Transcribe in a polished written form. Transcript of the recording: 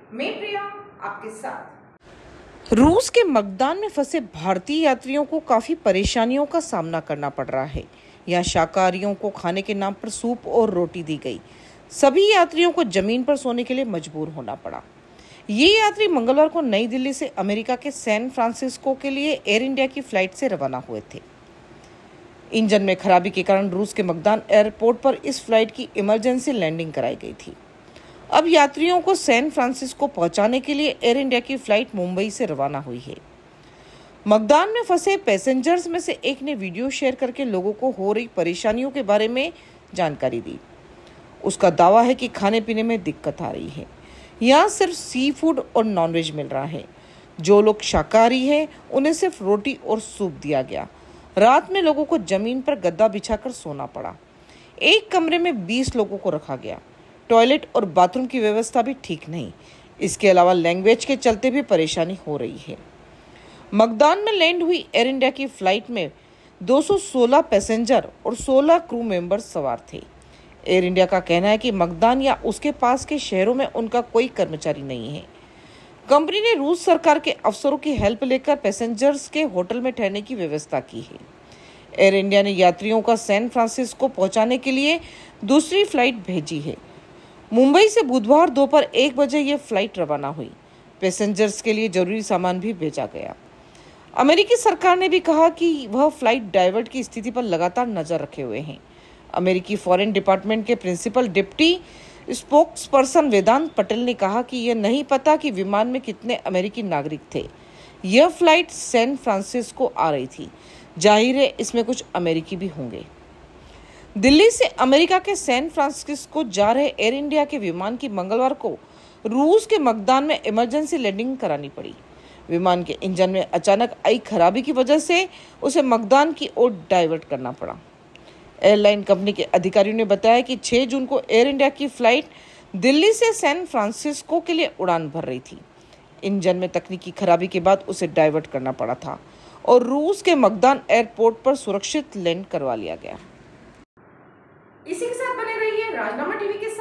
मैं प्रिया आपके साथ। रूस के मकदान में फंसे भारतीय यात्रियों को काफी परेशानियों का सामना करना पड़ रहा है। यहाँ शाकाहारियों को खाने के नाम पर सूप और रोटी दी गई। सभी यात्रियों को जमीन पर सोने के लिए मजबूर होना पड़ा। ये यात्री मंगलवार को नई दिल्ली से अमेरिका के सैन फ्रांसिस्को के लिए एयर इंडिया की फ्लाइट से रवाना हुए थे। इंजन में खराबी के कारण रूस के मकदान एयरपोर्ट पर इस फ्लाइट की इमरजेंसी लैंडिंग कराई गई थी। अब यात्रियों को सैन फ्रांसिस्को पहुंचाने के लिए एयर इंडिया की फ्लाइट मुंबई से रवाना हुई है। मकदान में फंसे पैसेंजर्स में से एक ने वीडियो शेयर करके लोगों को हो रही परेशानियों के बारे में जानकारी दी। उसका दावा है कि खाने पीने में दिक्कत आ रही है। यहाँ सिर्फ सी फूड और नॉनवेज मिल रहा है। जो लोग शाकाहारी हैं उन्हें सिर्फ रोटी और सूप दिया गया। रात में लोगों को जमीन पर गद्दा बिछाकर सोना पड़ा। एक कमरे में 20 लोगों को रखा गया। टॉयलेट और बाथरूम की व्यवस्था भी ठीक नहीं। इसके अलावा लैंग्वेज के चलते भी परेशानी हो रही है। मकदान में लैंड हुई एयर इंडिया की फ्लाइट में 216 पैसेंजर और 16 क्रू मेंबर्स सवार थे। एयर इंडिया का कहना है कि मकदान या उसके पास के शहरों में उनका कोई कर्मचारी नहीं है। कंपनी ने रूस सरकार के अफसरों की हेल्प लेकर पैसेंजर्स के होटल में ठहरने की व्यवस्था की है। एयर इंडिया ने यात्रियों का सैन फ्रांसिस्को पहुंचाने के लिए दूसरी फ्लाइट भेजी है। मुंबई से बुधवार दोपहर 1 बजे ये फ्लाइट रवाना हुई। पैसेंजर्स के लिए जरूरी सामान भी भेजा गया। अमेरिकी सरकार ने भी कहा कि वह फ्लाइट डाइवर्ट की स्थिति पर लगातार नजर रखे हुए हैं। अमेरिकी फॉरेन डिपार्टमेंट के principal deputy spokesperson Vedant Patel ने कहा कि यह नहीं पता कि विमान में कितने अमेरिकी नागरिक थे। यह फ्लाइट सैन फ्रांसिस्को आ रही थी। जाहिर है इसमें कुछ अमेरिकी भी होंगे। दिल्ली से अमेरिका के सैन फ्रांसिस्को जा रहे एयर इंडिया के विमान की मंगलवार को रूस के मकदान में इमरजेंसी लैंडिंग करानी पड़ी। विमान के इंजन में अचानक आई खराबी की वजह से उसे मकदान की ओर डाइवर्ट करना पड़ा। एयरलाइन कंपनी के अधिकारियों ने बताया कि 6 जून को एयर इंडिया की फ्लाइट दिल्ली से सैन फ्रांसिस्को के लिए उड़ान भर रही थी। इंजन में तकनीकी खराबी के बाद उसे डाइवर्ट करना पड़ा था और रूस के मकदान एयरपोर्ट पर सुरक्षित लैंड करवा लिया गया। इसी के साथ बने रहिए राजनामा टीवी के